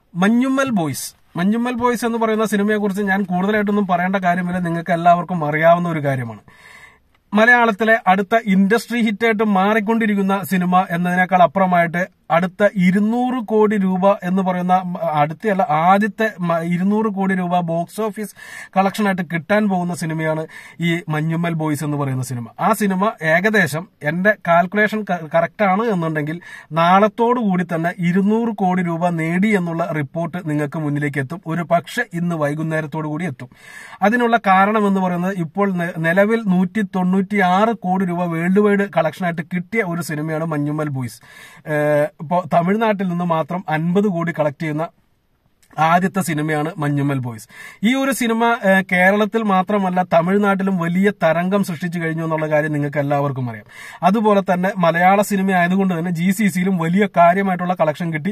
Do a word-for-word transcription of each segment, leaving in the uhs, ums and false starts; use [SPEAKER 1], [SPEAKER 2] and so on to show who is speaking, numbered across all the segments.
[SPEAKER 1] Manjummel boys Manjummel boys എന്ന് പറയുന്ന സിനിമയെക്കുറിച്ച് ഞാൻ കൂടുതലായിട്ടൊന്നും പറയേണ്ട കാര്യമില്ല. നിങ്ങൾക്ക് എല്ലാവർക്കും അറിയാവുന്ന ഒരു കാര്യമാണ്. മലയാളത്തിലെ അടുത്ത ഇൻഡസ്ട്രി ഹിറ്റായിട്ട് മാറിക്കൊണ്ടിരിക്കുന്ന സിനിമ എന്നതിനേക്കാൾ അപ്പുറമായിട്ട് അടുത്ത ഇരുന്നൂറ് കോടി രൂപ എന്ന് പറയുന്ന അടുത്തല്ല ആദ്യത്തെ ഇരുന്നൂറ് കോടി രൂപ ബോക്സ് ഓഫീസ് കളക്ഷനായിട്ട് കിട്ടാൻ പോകുന്ന സിനിമയാണ് ഈ മഞ്ഞുമ്മൽ ബോയ്സ് എന്ന് പറയുന്ന സിനിമ. ആ സിനിമ ഏകദേശം എന്റെ കാൽക്കുലേഷൻ കറക്റ്റ് ആണ് എന്നുണ്ടെങ്കിൽ നാളത്തോടു കൂടി തന്നെ ഇരുന്നൂറ് കോടി രൂപ നേടി എന്നുള്ള റിപ്പോർട്ട് നിങ്ങൾക്ക് മുന്നിലേക്ക് എത്തും. ഒരു പക്ഷെ ഇന്ന് വൈകുന്നേരത്തോടു കൂടി എത്തും. അതിനുള്ള കാരണം എന്ന് പറയുന്നത് ഇപ്പോൾ നിലവിൽ നൂറ്റി തൊണ്ണൂറ്റി ആറ് കോടി രൂപ വേൾഡ് വൈഡ് കളക്ഷനായിട്ട് കിട്ടിയ ഒരു സിനിമയാണ് മഞ്ഞുമ്മൽ ബോയ്സ്. ഇപ്പോൾ തമിഴ്നാട്ടിൽ നിന്ന് മാത്രം അൻപത് കോടി കളക്ട് ചെയ്യുന്ന ആദ്യത്തെ സിനിമയാണ് മഞ്ഞുമ്മൽ ബോയ്സ്. ഈ ഒരു സിനിമ കേരളത്തിൽ മാത്രമല്ല തമിഴ്നാട്ടിലും വലിയ തരംഗം സൃഷ്ടിച്ചു കഴിഞ്ഞു എന്നുള്ള കാര്യം നിങ്ങൾക്ക് എല്ലാവർക്കും അറിയാം. അതുപോലെ തന്നെ മലയാള സിനിമ ആയതുകൊണ്ട് തന്നെ ജി സി സിയിലും വലിയ കാര്യമായിട്ടുള്ള കളക്ഷൻ കിട്ടി.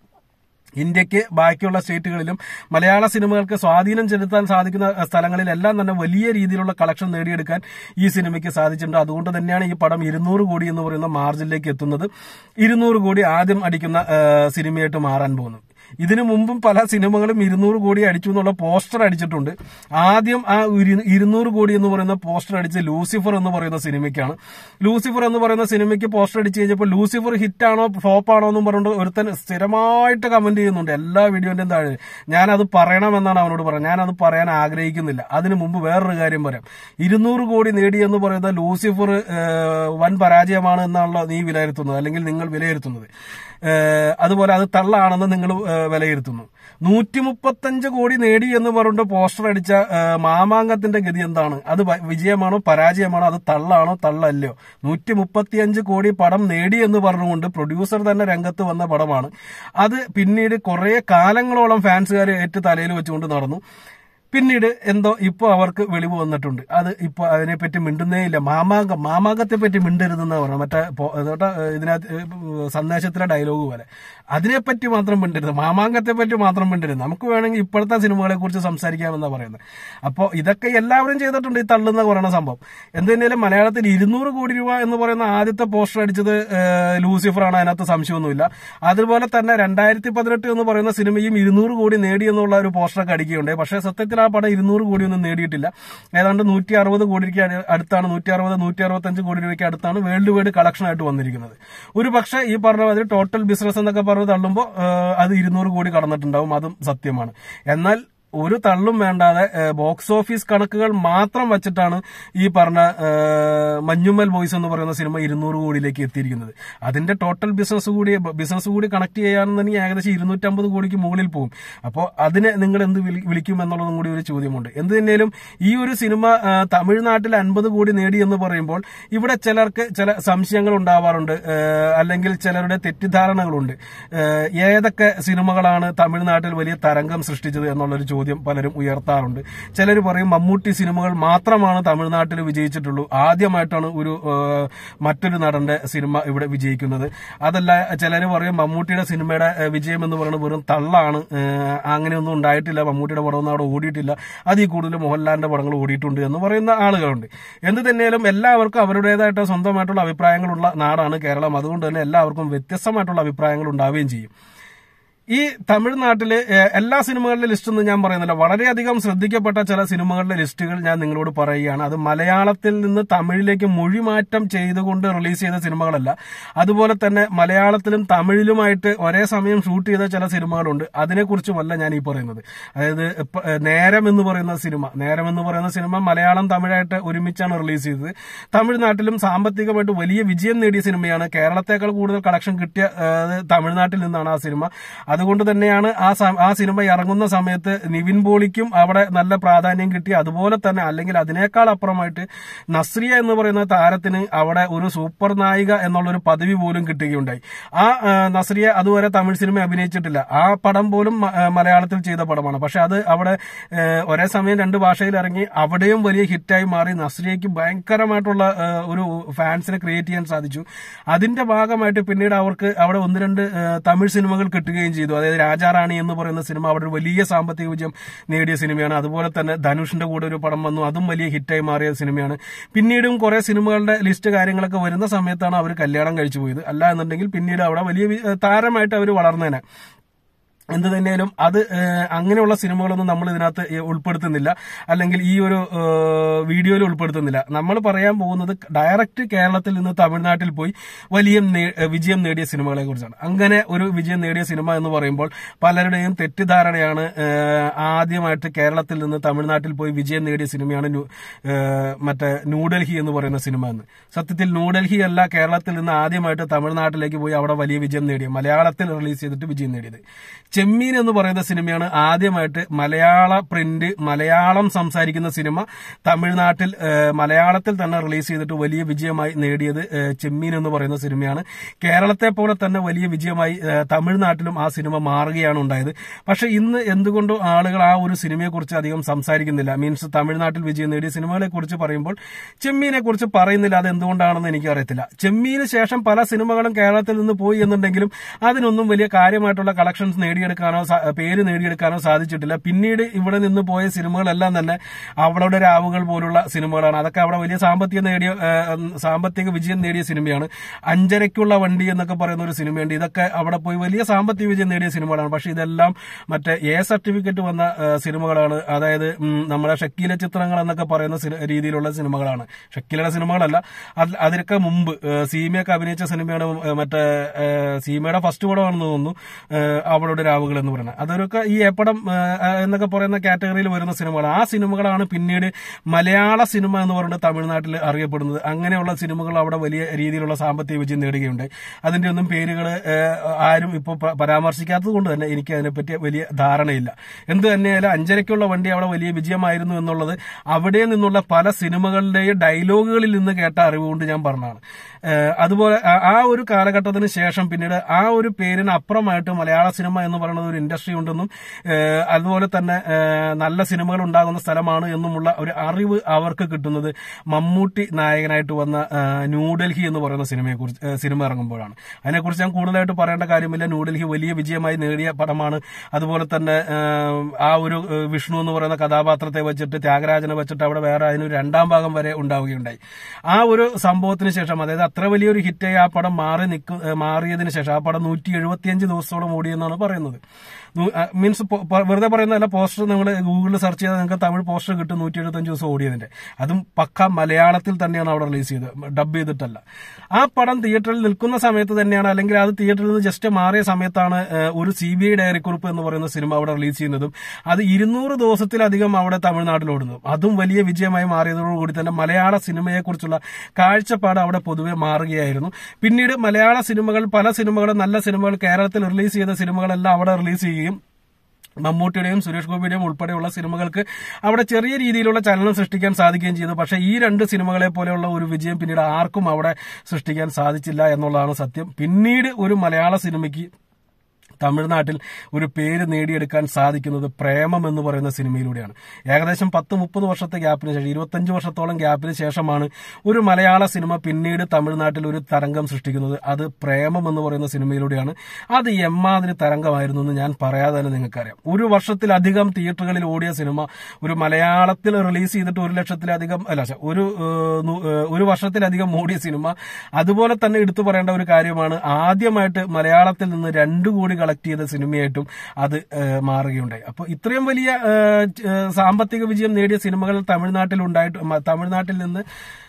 [SPEAKER 1] ഇന്ത്യക്ക് ബാക്കിയുള്ള സ്റ്റേറ്റുകളിലും മലയാള സിനിമകൾക്ക് സ്വാധീനം ചെലുത്താൻ സാധിക്കുന്ന സ്ഥലങ്ങളിലെല്ലാം തന്നെ വലിയ രീതിയിലുള്ള കളക്ഷൻ നേടിയെടുക്കാൻ ഈ സിനിമയ്ക്ക് സാധിച്ചിട്ടുണ്ട്. അതുകൊണ്ട് തന്നെയാണ് ഈ പടം ഇരുന്നൂറ് കോടി എന്ന് പറയുന്ന മാർജിനിലേക്ക് എത്തുന്നത്. ഇരുന്നൂറ് കോടി ആദ്യം അടിക്കുന്ന സിനിമയായിട്ട് മാറാൻ പോകുന്നു. ഇതിനു മുമ്പും പല സിനിമകളും ഇരുന്നൂറ് കോടി അടിച്ചു എന്നുള്ള പോസ്റ്റർ അടിച്ചിട്ടുണ്ട്. ആദ്യം ആ ഇരുന്നൂറ് കോടി എന്ന് പറയുന്ന പോസ്റ്റർ അടിച്ച് ലൂസിഫർ എന്ന് പറയുന്ന സിനിമയ്ക്കാണ്. ലൂസിഫർ എന്ന് പറയുന്ന സിനിമയ്ക്ക് പോസ്റ്റർ അടിച്ചു കഴിഞ്ഞപ്പോൾ ലൂസിഫർ ഹിറ്റാണോ ഫ്ലോപ്പാണോ എന്നും പറഞ്ഞുകൊണ്ട് ഒരുത്തൻ സ്ഥിരമായിട്ട് കമന്റ് ചെയ്യുന്നുണ്ട് എല്ലാ വീഡിയോന്റെയും താഴെ. ഞാനത് പറയണമെന്നാണ് അവനോട് പറയുന്നത്. ഞാനത് പറയാൻ ആഗ്രഹിക്കുന്നില്ല. അതിനു മുമ്പ് വേറൊരു കാര്യം പറയാം. ഇരുന്നൂറ് കോടി നേടി എന്ന് പറയുന്ന ലൂസിഫർ വൻ പരാജയമാണ് എന്നാണല്ലോ നീ വിലയിരുത്തുന്നത്, അല്ലെങ്കിൽ നിങ്ങൾ വിലയിരുത്തുന്നത്. അതുപോലെ അത് തള്ളാണെന്ന് നിങ്ങൾ വിലയിരുത്തുന്നു. നൂറ്റി മുപ്പത്തഞ്ച് കോടി നേടി എന്ന് പറഞ്ഞിട്ട് പോസ്റ്റർ അടിച്ച മാമാങ്കത്തിന്റെ ഗതി എന്താണ്? അത് വിജയമാണോ പരാജയമാണോ? അത് തള്ളാണോ തള്ളല്ലയോ? നൂറ്റി മുപ്പത്തിയഞ്ച് കോടി പടം നേടി എന്ന് പറഞ്ഞുകൊണ്ട് പ്രൊഡ്യൂസർ തന്നെ രംഗത്ത് വന്ന പടമാണ്. അത് പിന്നീട് കുറെ കാലങ്ങളോളം ഫാൻസുകാർ ഏറ്റു തലയിൽ വെച്ചുകൊണ്ട് നടന്നു. പിന്നീട് എന്തോ ഇപ്പൊ അവർക്ക് വെളിവ് വന്നിട്ടുണ്ട്. അത് ഇപ്പൊ അതിനെപ്പറ്റി മിണ്ടുന്നേ ഇല്ല. മാമാങ്കം മാമാങ്കത്തെ പറ്റി മിണ്ടരുതെന്ന് പറഞ്ഞു. മറ്റേ ഇതിനകത്ത് സന്ദേശത്തിലെ ഡയലോഗ് പോലെ അതിനെപ്പറ്റി മാത്രം മിണ്ടരുത്, മാമാങ്കത്തെ പറ്റി മാത്രം മിണ്ടരുത്. നമുക്ക് വേണമെങ്കിൽ ഇപ്പോഴത്തെ സിനിമകളെ കുറിച്ച് സംസാരിക്കാമെന്നാണ് പറയുന്നത്. അപ്പോൾ ഇതൊക്കെ എല്ലാവരും ചെയ്തിട്ടുണ്ട്, ഈ തള്ളുന്ന പറയുന്ന സംഭവം. എന്തുതന്നെയാലും മലയാളത്തിൽ ഇരുന്നൂറ് കോടി രൂപ എന്ന് പറയുന്ന ആദ്യത്തെ പോസ്റ്റർ അടിച്ചത് ലൂസിഫറാണ്, അതിനകത്ത് സംശയമൊന്നുമില്ല. അതുപോലെ തന്നെ രണ്ടായിരത്തി പതിനെട്ട് എന്ന് പറയുന്ന സിനിമയും ഇരുന്നൂറ് കോടി നേടി എന്നുള്ള ഒരു പോസ്റ്ററൊക്കെ അടിക്കുകയുണ്ടായി. പക്ഷേ സത്യത്തിൽ ആ പടം ഇരുന്നൂറ് കോടിയൊന്നും നേടിയിട്ടില്ല. ഏതാണ്ട് നൂറ്റി അറുപത് കോടിക്ക് അടുത്താണ്, നൂറ്റി അറുപത് നൂറ്റി അറുപത്തഞ്ച് കോടി രൂപയ്ക്ക് അടുത്താണ് വേൾഡ് വൈഡ് കളക്ഷൻ ആയിട്ട് വന്നിരിക്കുന്നത്. ഒരു പക്ഷേ ഈ പറഞ്ഞ മാതിരി ടോട്ടൽ ബിസിനസ് എന്നൊക്കെ പറഞ്ഞ് തള്ളുമ്പോൾ അത് ഇരുന്നൂറ് കോടി കടന്നിട്ടുണ്ടാവും, അതും സത്യമാണ്. എന്നാൽ ഒരു തള്ളും വേണ്ടാതെ ബോക്സ് ഓഫീസ് കണക്കുകൾ മാത്രം വെച്ചിട്ടാണ് ഈ പറഞ്ഞ മഞ്ഞുമ്മൽ ബോയ്സ് എന്ന് പറയുന്ന സിനിമ ഇരുന്നൂറ് കോടിയിലേക്ക് എത്തിയിരിക്കുന്നത്. അതിന്റെ ടോട്ടൽ ബിസിനസ് കൂടി ബിസിനസ് കൂടി കണക്ട് ചെയ്യാണെന്നുണ്ടെങ്കിൽ ഏകദേശം ഇരുന്നൂറ്റമ്പത് കോടിക്ക് മുകളിൽ പോകും. അപ്പോൾ അതിനെ നിങ്ങൾ എന്ത് വിളിക്കും എന്നുള്ളതും കൂടി ഒരു ചോദ്യമുണ്ട്. എന്ത് തന്നെയാലും ഈ ഒരു സിനിമ തമിഴ്നാട്ടിൽ അൻപത് കോടി നേടി എന്ന് പറയുമ്പോൾ ഇവിടെ ചിലർക്ക് ചില സംശയങ്ങൾ ഉണ്ടാവാറുണ്ട്, അല്ലെങ്കിൽ ചിലരുടെ തെറ്റിദ്ധാരണകളുണ്ട്. ഏതൊക്കെ സിനിമകളാണ് തമിഴ്നാട്ടിൽ വലിയ തരംഗം സൃഷ്ടിച്ചത് എന്നുള്ളൊരു ചോദ്യം പലരും ഉയർത്താറുണ്ട്. ചിലർ പറയും മമ്മൂട്ടി സിനിമകൾ മാത്രമാണ് തമിഴ്നാട്ടിൽ വിജയിച്ചിട്ടുള്ളൂ, ആദ്യമായിട്ടാണ് ഒരു മറ്റൊരു നടന്റെ സിനിമ ഇവിടെ വിജയിക്കുന്നത്. അതല്ല, ചിലർ പറയും മമ്മൂട്ടിയുടെ സിനിമയുടെ വിജയം എന്ന് പറയുന്നത് വെറും തള്ളാണ്, അങ്ങനെയൊന്നും ഉണ്ടായിട്ടില്ല, മമ്മൂട്ടിയുടെ പടമൊന്നും അവിടെ ഓടിയിട്ടില്ല, അതിൽ കൂടുതൽ മോഹൻലാലിന്റെ പടങ്ങൾ ഓടിയിട്ടുണ്ട് എന്ന് പറയുന്ന ആളുകളുണ്ട്. എന്ത് തന്നെയാലും എല്ലാവർക്കും അവരുടേതായിട്ട് സ്വന്തമായിട്ടുള്ള അഭിപ്രായങ്ങളുള്ള നാടാണ് കേരളം. അതുകൊണ്ട് തന്നെ എല്ലാവർക്കും വ്യത്യസ്തമായിട്ടുള്ള അഭിപ്രായങ്ങൾ ഉണ്ടാവുകയും ചെയ്യും. ഈ തമിഴ്നാട്ടിലെ എല്ലാ സിനിമകളുടെ ലിസ്റ്റൊന്നും ഞാൻ പറയുന്നില്ല, വളരെയധികം ശ്രദ്ധിക്കപ്പെട്ട ചില സിനിമകളുടെ ലിസ്റ്റുകൾ ഞാൻ നിങ്ങളോട് പറയുകയാണ്. അത് മലയാളത്തിൽ നിന്ന് തമിഴിലേക്ക് മൊഴിമാറ്റം ചെയ്തുകൊണ്ട് റിലീസ് ചെയ്ത സിനിമകളല്ല. അതുപോലെ തന്നെ മലയാളത്തിലും തമിഴിലുമായിട്ട് ഒരേ സമയം ഷൂട്ട് ചെയ്ത ചില സിനിമകളുണ്ട്. അതിനെക്കുറിച്ചുമല്ല ഞാൻ ഈ പറയുന്നത്. അതായത് നേരം എന്ന് പറയുന്ന സിനിമ നേരം എന്ന് പറയുന്ന സിനിമ മലയാളം തമിഴായിട്ട് ഒരുമിച്ചാണ് റിലീസ് ചെയ്തത്. തമിഴ്നാട്ടിലും സാമ്പത്തികമായിട്ട് വലിയ വിജയം നേടിയ സിനിമയാണ്. കേരളത്തേക്കാൾ കൂടുതൽ കളക്ഷൻ കിട്ടിയ തമിഴ്നാട്ടിൽ നിന്നാണ് ആ സിനിമ. അതുകൊണ്ട് തന്നെയാണ് ആ ആ സിനിമ ഇറങ്ങുന്ന സമയത്ത് നിവിൻ പോളിക്കും അവിടെ നല്ല പ്രാധാന്യം കിട്ടി. അതുപോലെ തന്നെ അല്ലെങ്കിൽ അതിനേക്കാൾ അപ്പുറമായിട്ട് നസ്രിയ എന്ന് പറയുന്ന താരത്തിന് അവിടെ ഒരു സൂപ്പർ നായിക എന്നുള്ളൊരു പദവി പോലും കിട്ടുകയുണ്ടായി. ആ നസ്രിയ അതുവരെ തമിഴ് സിനിമ അഭിനയിച്ചിട്ടില്ല. ആ പടം പോലും മലയാളത്തിൽ ചെയ്ത പടമാണ്. പക്ഷെ അത് അവിടെ ഒരേ സമയം രണ്ട് ഭാഷയിൽ ഇറങ്ങി അവിടെയും വലിയ ഹിറ്റായി മാറി. നസ്രിയയ്ക്ക് ഭയങ്കരമായിട്ടുള്ള ഒരു ഫാൻസിനെ ക്രിയേറ്റ് ചെയ്യാൻ സാധിച്ചു. അതിന്റെ ഭാഗമായിട്ട് പിന്നീട് അവർക്ക് അവിടെ ഒന്ന് രണ്ട് തമിഴ് സിനിമകൾ കിട്ടുകയും ചെയ്തു. അതായത് രാജാറാണി എന്ന് പറയുന്ന സിനിമ അവിടെ ഒരു വലിയ സാമ്പത്തിക വിജയം നേടിയ സിനിമയാണ്. അതുപോലെ തന്നെ ധനുഷിന്റെ കൂടെ ഒരു പടം വന്നു, അതും വലിയ ഹിറ്റായി മാറിയ സിനിമയാണ്. പിന്നീടും കുറെ സിനിമകളുടെ ലിസ്റ്റ് കാര്യങ്ങളൊക്കെ വരുന്ന സമയത്താണ് അവർ കല്യാണം കഴിച്ചു പോയത്. അല്ല എന്നുണ്ടെങ്കിൽ പിന്നീട് അവിടെ വലിയ താരമായിട്ട് അവർ വളർന്നേനെ. എന്ത് തന്നെയാലും അത് അങ്ങനെയുള്ള സിനിമകളൊന്നും നമ്മൾ ഇതിനകത്ത് ഉൾപ്പെടുത്തുന്നില്ല, അല്ലെങ്കിൽ ഈ ഒരു വീഡിയോയിൽ ഉൾപ്പെടുത്തുന്നില്ല. നമ്മൾ പറയാൻ പോകുന്നത് ഡയറക്റ്റ് കേരളത്തിൽ നിന്ന് തമിഴ്നാട്ടിൽ പോയി വലിയ വിജയം നേടിയ സിനിമകളെ കുറിച്ചാണ്. അങ്ങനെ ഒരു വിജയം നേടിയ സിനിമ എന്ന് പറയുമ്പോൾ പലരുടെയും തെറ്റിദ്ധാരണയാണ് ആദ്യമായിട്ട് കേരളത്തിൽ നിന്ന് തമിഴ്നാട്ടിൽ പോയി വിജയം നേടിയ സിനിമയാണ് മറ്റേ ന്യൂഡൽഹി എന്ന് പറയുന്ന സിനിമ എന്ന്. സത്യത്തിൽ ന്യൂഡൽഹി അല്ല കേരളത്തിൽ നിന്ന് ആദ്യമായിട്ട് തമിഴ്നാട്ടിലേക്ക് പോയി അവിടെ വലിയ വിജയം നേടിയ, മലയാളത്തിൽ റിലീസ് ചെയ്തിട്ട് വിജയം നേടിയത് ചെമ്മീൻ എന്ന് പറയുന്ന സിനിമയാണ്. ആദ്യമായിട്ട് മലയാള പ്രിന്റ്, മലയാളം സംസാരിക്കുന്ന സിനിമ തമിഴ്നാട്ടിൽ മലയാളത്തിൽ തന്നെ റിലീസ് ചെയ്തിട്ട് വലിയ വിജയമായി നേടിയത് ചെമ്മീൻ എന്ന് പറയുന്ന സിനിമയാണ്. കേരളത്തെ പോലെ തന്നെ വലിയ വിജയമായി തമിഴ്നാട്ടിലും ആ സിനിമ മാറുകയാണ് ഉണ്ടായത്. പക്ഷെ ഇന്ന് എന്തുകൊണ്ടും ആളുകൾ ആ ഒരു സിനിമയെ കുറിച്ച് അധികം സംസാരിക്കുന്നില്ല. മീൻസ് തമിഴ്നാട്ടിൽ വിജയം നേടിയ സിനിമകളെ കുറിച്ച് പറയുമ്പോൾ ചെമ്മീനെ കുറിച്ച് പറയുന്നില്ല. അത് എന്തുകൊണ്ടാണെന്ന് എനിക്ക് അറിയത്തില്ല. ചെമ്മീന് ശേഷം പല സിനിമകളും കേരളത്തിൽ നിന്ന് പോയി എന്നുണ്ടെങ്കിലും അതിനൊന്നും വലിയ കാര്യമായിട്ടുള്ള കളക്ഷൻസ് നേടിയെടുക്കാനോ പേര് നേടിയെടുക്കാനോ സാധിച്ചിട്ടില്ല. പിന്നീട് ഇവിടെ നിന്ന് പോയ സിനിമകളെല്ലാം തന്നെ അവളുടെ രാവുകൾ പോലുള്ള സിനിമകളാണ്. അതൊക്കെ അവിടെ വലിയ സാമ്പത്തിക നേടിയ സാമ്പത്തിക വിജയം നേടിയ സിനിമയാണ്. അഞ്ചരയ്ക്കുള്ള വണ്ടി എന്നൊക്കെ പറയുന്ന ഒരു സിനിമയുണ്ട്. ഇതൊക്കെ അവിടെ പോയി വലിയ സാമ്പത്തിക വിജയം നേടിയ സിനിമകളാണ്. പക്ഷെ ഇതെല്ലാം മറ്റേ എ സർട്ടിഫിക്കറ്റ് വന്ന സിനിമകളാണ്. അതായത് നമ്മുടെ ഷക്കീല ചിത്രങ്ങൾ എന്നൊക്കെ പറയുന്ന രീതിയിലുള്ള സിനിമകളാണ്. ഷക്കീലയുടെ സിനിമകളല്ല, അതിനൊക്കെ മുമ്പ് സീമയൊക്കെ അഭിനയിച്ച സിനിമയാണ്. മറ്റേ സീമയുടെ ഫസ്റ്റ് പടമാണെന്ന് തോന്നുന്നു അവളുടെ രാവുകൾ എന്ന് പറയുന്നത്. അതൊക്കെ ഈ ഏപ്പടം എന്നൊക്കെ പറയുന്ന കാറ്റഗറിയിൽ വരുന്ന സിനിമകളാണ്. ആ സിനിമകളാണ് പിന്നീട് മലയാള സിനിമ എന്ന് പറയുന്നത് തമിഴ്നാട്ടിൽ അറിയപ്പെടുന്നത്. അങ്ങനെയുള്ള സിനിമകൾ അവിടെ വലിയ രീതിയിലുള്ള സാമ്പത്തിക വിജയം നേടുകയുണ്ടായി. അതിന്റെ ഒന്നും പേരുകൾ ആരും ഇപ്പോൾ പരാമർശിക്കാത്തത് കൊണ്ട് തന്നെ എനിക്ക് അതിനെപ്പറ്റി വലിയ ധാരണയില്ല. എന്ത് തന്നെയായാലും അഞ്ചരയ്ക്കുള്ള വണ്ടി അവിടെ വലിയ വിജയമായിരുന്നു എന്നുള്ളത് അവിടെ നിന്നുള്ള പല സിനിമകളുടെയും ഡയലോഗുകളിൽ നിന്ന് കേട്ട അറിവ് കൊണ്ട് ഞാൻ പറഞ്ഞതാണ്. അതുപോലെ ആ ഒരു കാലഘട്ടത്തിന് ശേഷം പിന്നീട് ആ ഒരു പേരിന് അപ്പുറമായിട്ട് മലയാള സിനിമ എന്ന് പറയുന്നത് ഒരു ഇൻഡസ്ട്രി ഉണ്ടെന്നും അതുപോലെ തന്നെ നല്ല സിനിമകൾ ഉണ്ടാകുന്ന സ്ഥലമാണ് എന്നുമുള്ള ഒരു അറിവ് അവർക്ക് കിട്ടുന്നത് മമ്മൂട്ടി നായകനായിട്ട് വന്ന ന്യൂഡൽഹി എന്ന് പറയുന്ന സിനിമയെ കുറിച്ച് സിനിമ ഇറങ്ങുമ്പോഴാണ്. അതിനെക്കുറിച്ച് ഞാൻ കൂടുതലായിട്ട് പറയേണ്ട കാര്യമില്ല. ന്യൂഡൽഹി വലിയ വിജയമായി നേടിയ പടമാണ്. അതുപോലെ തന്നെ ആ ഒരു വിഷ്ണു എന്ന് പറയുന്ന കഥാപാത്രത്തെ വെച്ചിട്ട് ത്യാഗരാജനെ വെച്ചിട്ട് അവിടെ വേറെ അതിന് രണ്ടാം ഭാഗം വരെ ഉണ്ടാവുകയുണ്ടായി. ആ ഒരു സംഭവത്തിന് ശേഷം, അതായത് അത്ര വലിയൊരു ഹിറ്റായി ആ പടം മാറി നിൽക്കും മാറിയതിനു ശേഷം ആ പടം നൂറ്റി എഴുപത്തിയഞ്ച് ദിവസത്തോളം ഓടിയെന്നാണ് പറയുന്നത്. മീൻസ് വെറുതെ പറയുന്നതല്ല, പോസ്റ്റർ നിങ്ങൾ ഗൂഗിളിൽ സെർച്ച് ചെയ്താൽ നിങ്ങൾക്ക് തമിഴ് പോസ്റ്റർ കിട്ടും. നൂറ്റി എഴുപത്തഞ്ച് ദിവസം ഓടിയതിന്റെ അതും പക്ക മലയാളത്തിൽ തന്നെയാണ് അവിടെ റിലീസ് ചെയ്തത്, ഡബ് ചെയ്തിട്ടല്ല. ആ പടം തിയേറ്ററിൽ നിൽക്കുന്ന സമയത്ത് തന്നെയാണ്, അല്ലെങ്കിൽ അത് തിയേറ്ററിൽ നിന്ന് ജസ്റ്റ് മാറിയ സമയത്താണ് ഒരു സി ബി ഐ ഡയറിക്കുറിപ്പ് എന്ന് പറയുന്ന സിനിമ അവിടെ റിലീസ് ചെയ്യുന്നതും അത് ഇരുന്നൂറ് ദിവസത്തിലധികം അവിടെ തമിഴ്നാട്ടിൽ ഓടുന്നതും അതും വലിയ വിജയമായി മാറിയതോടുകൂടി തന്നെ മലയാള സിനിമയെക്കുറിച്ചുള്ള കാഴ്ചപ്പാട് അവിടെ പൊതുവെ മാറുകയായിരുന്നു. പിന്നീട് മലയാള സിനിമകൾ, പല സിനിമകളും നല്ല സിനിമകൾ കേരളത്തിൽ റിലീസ് ചെയ്ത സിനിമകളെല്ലാം അവിടെ റിലീസ് ചെയ്യുകയും മമ്മൂട്ടിയുടെയും സുരേഷ് ഗോപിയുടെയും ഉൾപ്പെടെയുള്ള സിനിമകൾക്ക് അവിടെ ചെറിയ രീതിയിലുള്ള ചലനം സൃഷ്ടിക്കാൻ സാധിക്കുകയും ചെയ്തു. പക്ഷേ ഈ രണ്ട് സിനിമകളെ പോലെയുള്ള ഒരു വിജയം പിന്നീട് ആർക്കും അവിടെ സൃഷ്ടിക്കാൻ സാധിച്ചില്ല എന്നുള്ളതാണ് സത്യം. പിന്നീട് ഒരു മലയാള സിനിമയ്ക്ക് തമിഴ്നാട്ടിൽ ഒരു പേര് നേടിയെടുക്കാൻ സാധിക്കുന്നത് പ്രേമം എന്ന് പറയുന്ന സിനിമയിലൂടെയാണ്. ഏകദേശം പത്ത് മുപ്പത് വർഷത്തെ ഗ്യാപ്പിന് ശേഷം, ഇരുപത്തഞ്ച് വർഷത്തോളം ഗ്യാപ്പിന് ശേഷമാണ് ഒരു മലയാള സിനിമ പിന്നീട് തമിഴ്നാട്ടിൽ ഒരു തരംഗം സൃഷ്ടിക്കുന്നത്. അത് പ്രേമം എന്ന് പറയുന്ന സിനിമയിലൂടെയാണ്. അത് എമ്മാതിരി തരംഗമായിരുന്നു എന്ന് ഞാൻ പറയാതെ തന്നെ നിങ്ങൾക്കറിയാം. ഒരു വർഷത്തിലധികം തിയേറ്ററുകളിൽ ഓടിയ സിനിമ ഒരു മലയാളത്തിൽ റിലീസ് ചെയ്തിട്ട് ഒരു ലക്ഷത്തിലധികം അല്ല ഒരു ഒരു വർഷത്തിലധികം ഓടിയ സിനിമ. അതുപോലെ തന്നെ എടുത്തു പറയേണ്ട ഒരു കാര്യമാണ്, ആദ്യമായിട്ട് മലയാളത്തിൽ നിന്ന് രണ്ടു കോടി കളക്ട് ചെയ്ത സിനിമയായിട്ടും അത് മാറുകയുണ്ടായി. അപ്പോൾ ഇത്രയും വലിയ സാമ്പത്തിക വിജയം നേടിയ സിനിമകൾ തമിഴ്നാട്ടിൽ ഉണ്ടായിട്ട് തമിഴ്നാട്ടിൽ നിന്ന്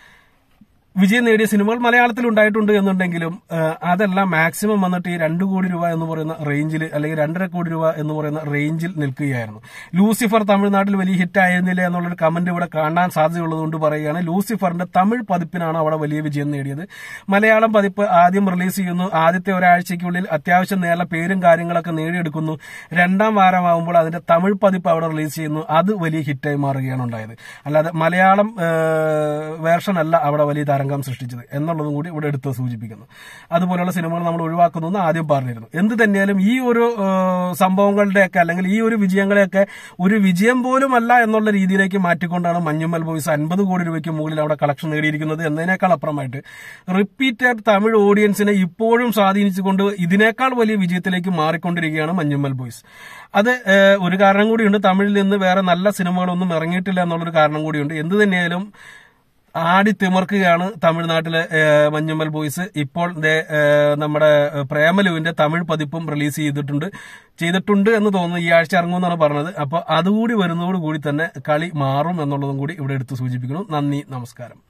[SPEAKER 1] വിജയം നേടിയ സിനിമകൾ മലയാളത്തിൽ ഉണ്ടായിട്ടുണ്ട് എന്നുണ്ടെങ്കിലും അതെല്ലാം മാക്സിമം വന്നിട്ട് ഈ രണ്ടു കോടി രൂപ എന്ന് പറയുന്ന റേഞ്ചിൽ, അല്ലെങ്കിൽ രണ്ടര കോടി രൂപ എന്ന് പറയുന്ന റേഞ്ചിൽ നിൽക്കുകയായിരുന്നു. ലൂസിഫർ തമിഴ്നാട്ടിൽ വലിയ ഹിറ്റ് ആയിരുന്നില്ല എന്നുള്ളൊരു കമന്റ് ഇവിടെ കാണാൻ സാധ്യതയുള്ളതുകൊണ്ട് പറയുകയാണ്. ലൂസിഫറിന്റെ തമിഴ് പതിപ്പിനാണ് അവിടെ വലിയ വിജയം നേടിയത്. മലയാളം പതിപ്പ് ആദ്യം റിലീസ് ചെയ്യുന്നു, ആദ്യത്തെ ഒരാഴ്ചയ്ക്കുള്ളിൽ അത്യാവശ്യം നല്ല പേരും കാര്യങ്ങളൊക്കെ നേടിയെടുക്കുന്നു. രണ്ടാം വാരമാകുമ്പോൾ അതിന്റെ തമിഴ് പതിപ്പ് അവിടെ റിലീസ് ചെയ്യുന്നു, അത് വലിയ ഹിറ്റായി മാറുകയാണ് ഉണ്ടായത്. അല്ലാതെ മലയാളം വേർഷൻ അല്ല അവിടെ വലിയ തരംഗം സൃഷ്ടിച്ചത് എന്നുള്ളതും കൂടി ഇവിടെ എടുത്ത് സൂചിപ്പിക്കുന്നു. അതുപോലെയുള്ള സിനിമകൾ നമ്മൾ ഒഴിവാക്കുന്നു എന്ന് ആദ്യം പറഞ്ഞിരുന്നു. എന്ത് തന്നെയാലും ഈ ഒരു സംഭവങ്ങളുടെയൊക്കെ, അല്ലെങ്കിൽ ഈ ഒരു വിജയങ്ങളെയൊക്കെ ഒരു വിജയം പോലും അല്ല എന്നുള്ള രീതിയിലേക്ക് മാറ്റിക്കൊണ്ടാണ് മഞ്ഞുമ്മൽ ബോയ്സ് അൻപത് കോടി രൂപയ്ക്ക് മുകളിൽ അവിടെ കളക്ഷൻ നേടിയിരിക്കുന്നത് എന്നതിനേക്കാൾ അപ്പുറമായിട്ട് റിപ്പീറ്റഡ് തമിഴ് ഓഡിയൻസിനെ ഇപ്പോഴും സ്വാധീനിച്ചുകൊണ്ട് ഇതിനേക്കാൾ വലിയ വിജയത്തിലേക്ക് മാറിക്കൊണ്ടിരിക്കുകയാണ് മഞ്ഞുമ്മൽ ബോയ്സ്. അത് ഒരു കാരണം കൂടിയുണ്ട്, തമിഴിൽ നിന്ന് വേറെ നല്ല സിനിമകളൊന്നും ഇറങ്ങിയിട്ടില്ല എന്നുള്ളൊരു കാരണം കൂടിയുണ്ട്. എന്ത് തന്നെയായാലും ആടി തിമർക്കുകയാണ് തമിഴ്നാട്ടിലെ മഞ്ഞുമ്മൽ ബോയ്സ്. ഇപ്പോൾ നമ്മുടെ പ്രേമലുവിന്റെ തമിഴ് പതിപ്പും റിലീസ് ചെയ്തിട്ടുണ്ട് ചെയ്തിട്ടുണ്ട് എന്ന് തോന്നുന്നു. ഈ ആഴ്ച ഇറങ്ങുമെന്നാണ് പറഞ്ഞത്. അപ്പോൾ അതുകൂടി വരുന്നതോടുകൂടി തന്നെ കളി മാറും എന്നുള്ളതും കൂടി ഇവിടെ എടുത്ത് സൂചിപ്പിക്കുന്നു. നന്ദി, നമസ്കാരം.